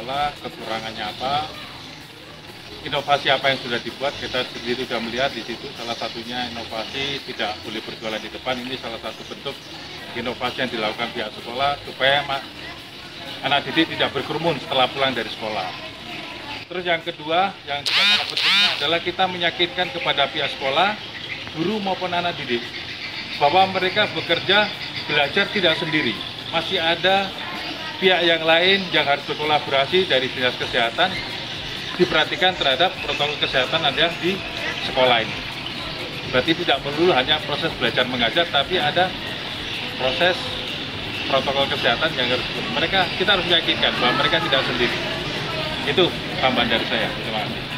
sekolah, kekurangannya apa, inovasi apa yang sudah dibuat. Kita sendiri sudah melihat di situ, salah satunya inovasi tidak boleh berjualan di depan. Ini salah satu bentuk inovasi yang dilakukan pihak sekolah supaya anak didik tidak berkerumun setelah pulang dari sekolah. Terus yang kedua, yang juga sangat pentingnya adalah kita meyakinkan kepada pihak sekolah, guru maupun anak didik, bahwa mereka bekerja, belajar tidak sendiri. Masih ada pihak yang lain yang harus berkolaborasi dari dinas kesehatan, diperhatikan terhadap protokol kesehatan ada di sekolah ini. Berarti tidak melulu hanya proses belajar mengajar, tapi ada proses protokol kesehatan yang harus kita harus meyakinkan bahwa mereka tidak sendiri. Itu tambahan dari saya. Terima kasih.